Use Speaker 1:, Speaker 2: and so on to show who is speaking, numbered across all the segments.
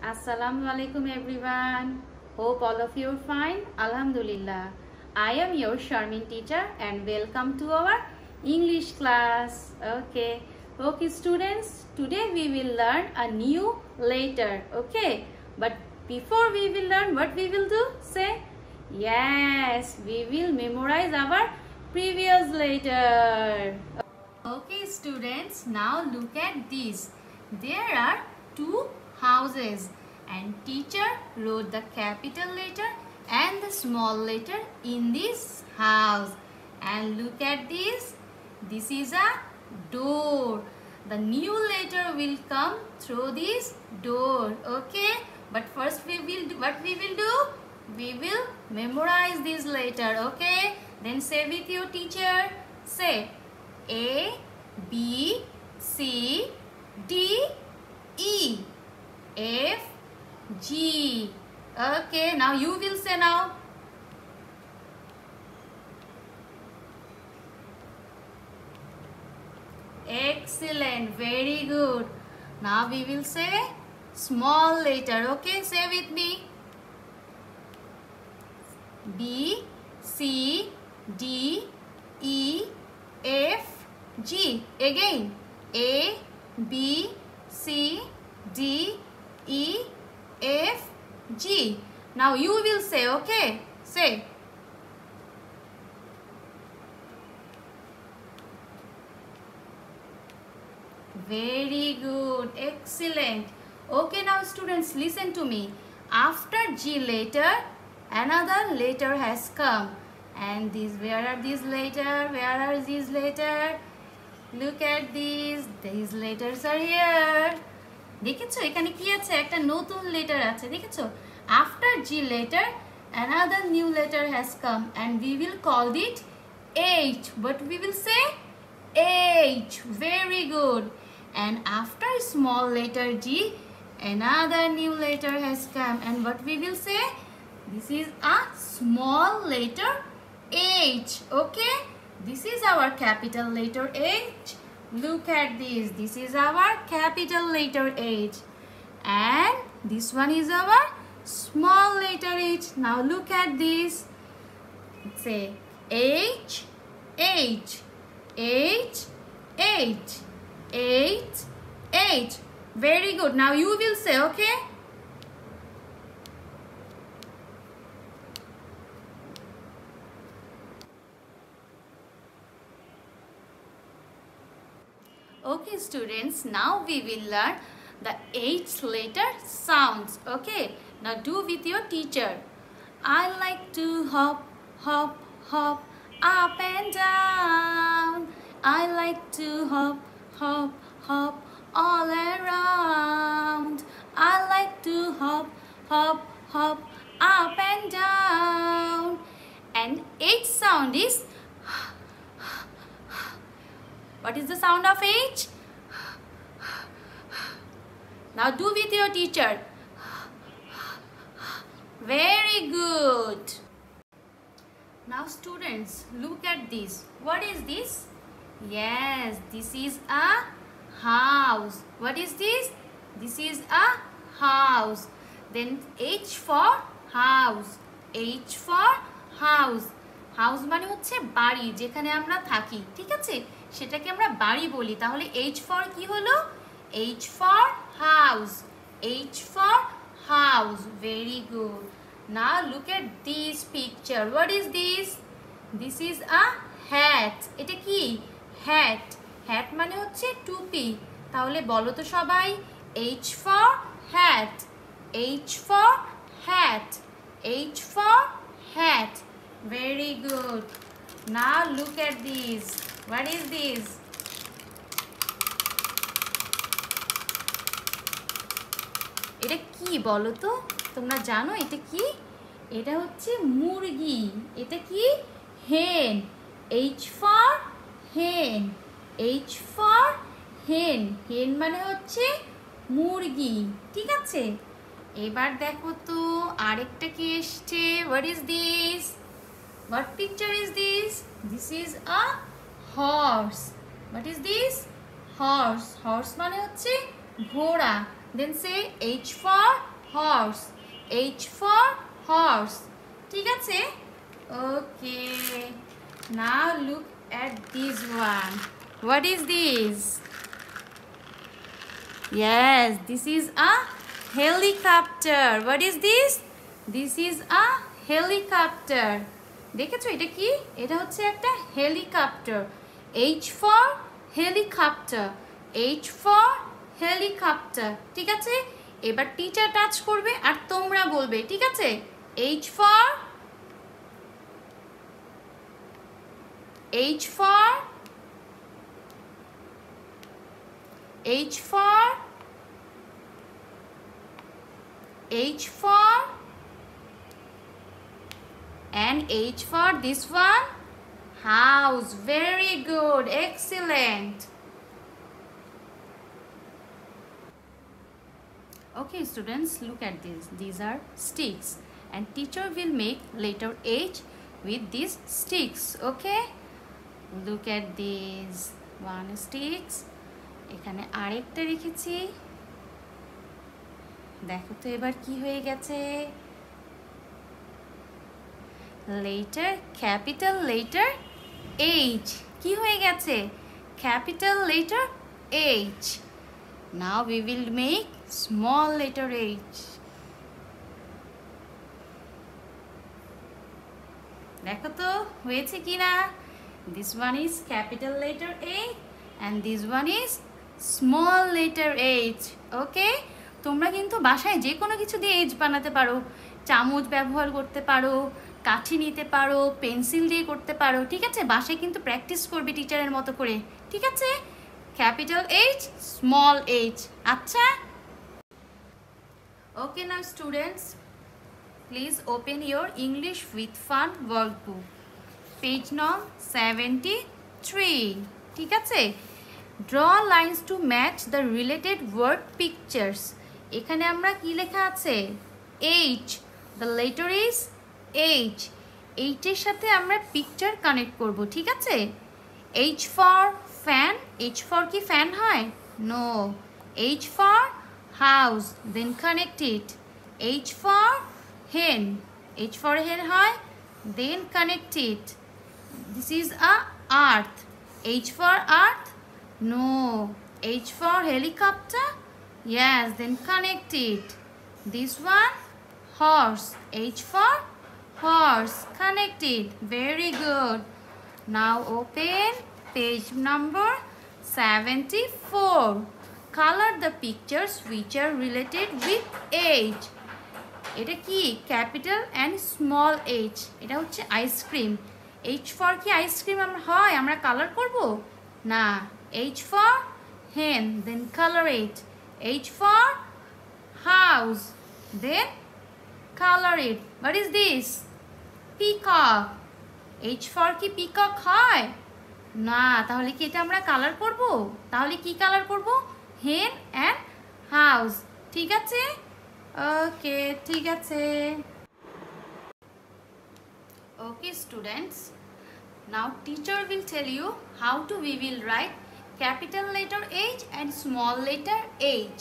Speaker 1: Assalamu alaikum everyone. Hope all of you are fine. Alhamdulillah. I am your Sharmin teacher and welcome to our English class. Okay students, today we will learn a new letter. Okay, but before we will learn, what we will do? Say yes, we will memorize our previous letter. Okay students, now look at this. There are two houses and teacher wrote the capital letter and the small letter in this house. And look at this. This is a door. The new letter will come through this door. Okay, but first we will do? We will memorize this letter. Okay, then say with your teacher. Say A, B, C, D, E, F, G. Okay, now you will say now. Excellent, very good. Now we will say small letter. Okay, say with me. B, C, D, E, F, G. Again. A, B, C, D, E, F, G. Now you will say, okay? Say. Very good. Excellent. Okay, now students, listen to me. After G letter, another letter has come. And where are these letters? Where are these letters? Look at these. These letters are here. দেখেছো এখানে কি আছে একটা নতুন letter আছে দেখেছো after G letter another new letter has come and we will call it H. But we will say H. Very good. And after small letter G another new letter has come and what we will say, this is a small letter H. Okay, this is our capital letter H. Look at this. This is our capital letter H. And this one is our small letter H. Now look at this. Say H, H, H, H, H, H. Very good. Now you will say, okay? Okay students, now we will learn the H letter sounds. Okay, now do with your teacher. I like to hop, hop, hop up and down. I like to hop, hop, hop all around. I like to hop, hop, hop up and down. And H sound is, what is the sound of H? Now do with your teacher. Very good. Now students, look at this. What is this? Yes, this is a house. What is this? This is a house. Then H for house. H for house. House মানে হচ্ছে বাড়ি যেখানে আমরা থাকি ঠিক আছে সেটাকে আমরা বাড়ি বলি তাহলে H for কি হলো H for house. H for house. Very good. Now look at this picture. What is this? This is a hat. এটা কি hat. Hat মানে হচ্ছে টুপি তাহলে বলো তো সবাই H for hat. H for hat. H for hat. Very good. Now look at this. What is this? এটা কি বলো তো তোমরা জানো এটা কি এটা হচ্ছে মুরগি এটা কি hen. H for hen. H for hen. hen মানে হচ্ছে মুরগি ঠিক আছে এবার দেখো তো আরেকটা কি এসেছে what is this? What picture is this? This is a horse. What is this? Horse. Horse মানে হচ্ছে ঘোড়া. Then say H for horse. H for horse. ঠিক আছে? Okay. Now look at this one. What is this? Yes, this is a helicopter. What is this? This is a helicopter. দেখেছো এটা কি? এটা হচ্ছে একটা helicopter. H for helicopter. H for helicopter. ঠিক আছে? এবার টিচার টাচ করবে আর তোমরা বলবে, ঠিক আছে? H for H for H for H for and H for this one, house. Very good, excellent. Okay students, look at this. These are sticks and teacher will make letter H with these sticks. Okay, look at these one sticks. এখানে আরেকটা রেখেছি, দেখো তো এবার কি হয়ে গেছে। Letter, capital letter H কি হয়ে গেছে? Capital letter H. Now we will make small letter H. দেখো তো হয়েছে কি না? This one is capital letter A and this one is small letter H. Okay, তোমরা কিন্তু বাসায় যে কোনো কিছু দিয়ে H বানাতে পারো। চামচ ব্যবহার করতে পারো, কাঠি নিতে পারো, পেন্সিল দিয়ে করতে পারো, ঠিক আছে? বাসায় কিন্তু প্র্যাকটিস করবে টিচারের মতো করে, ঠিক আছে? Capital H, small H. আচ্ছা, okay now students, please open your English with fun workbook, page নং 73, ঠিক আছে? Draw lines to match the related word pictures. এখানে আমরা কি লেখা আছে? H. The letter is H. এইটের সাথে আমরা পিকচার কানেক্ট করব, ঠিক আছে? H for fan. H for কি ফ্যান হয়? No. H for house. Then connect it. H for hen. H for hen হয়? Then connect it. This is a earth. H for earth? No. H for helicopter? Yes. Then connect it. This one, horse. H for horse. Connect it. Very good. Now open page number 74. Color the pictures which are related with H. এটা কি? Capital and small H. এটা হচ্ছে ice cream. H for কি ice cream হয়? আমরা colour করব না। H for hen, then color it. H for house, then color it. What is this? Peacock. H for কি পিকক হয়? না, তাহলে কি এটা আমরা কালার করব? তাহলে কি কালার করব? hen and house, ঠিক আছে? ওকে, ঠিক আছে। Okay students, now teacher will tell you how to we will write capital letter H and small letter H.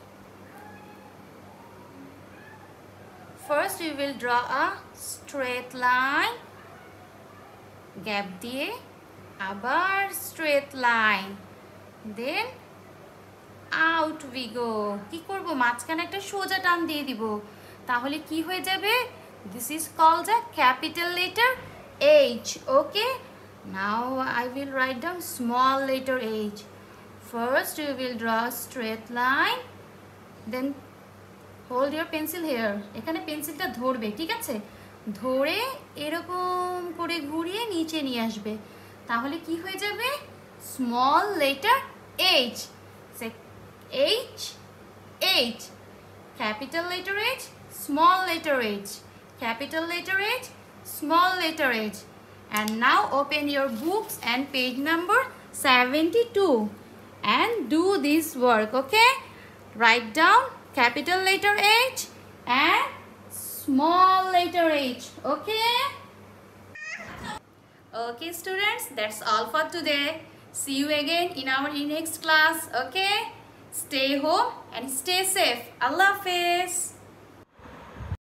Speaker 1: First we will draw a straight line, gap দিয়ে আবার straight line, then out we go. কি করব? মাঝখানে একটা সোজা টান দিয়ে দিব, তাহলে কি হয়ে যাবে? This is called a capital letter H. Okay, now I will write down small letter H. First we will draw a straight line, then hold your pencil here. এখানে পেন্সিলটা ধরবে, ঠিক আছে? ধরে এরকম করে ঘুরিয়ে নিচে নিয়ে আসবে, তাহলে কি হয়ে যাবে? Small letter H. H, H, capital letter H, small letter H, capital letter H, small letter H. And now open your books and page number 72 and do this work, okay? Write down capital letter H and small letter H, okay? Okay students, that's all for today. See you again in our next class, okay? Stay home and stay safe. Allah Hafiz.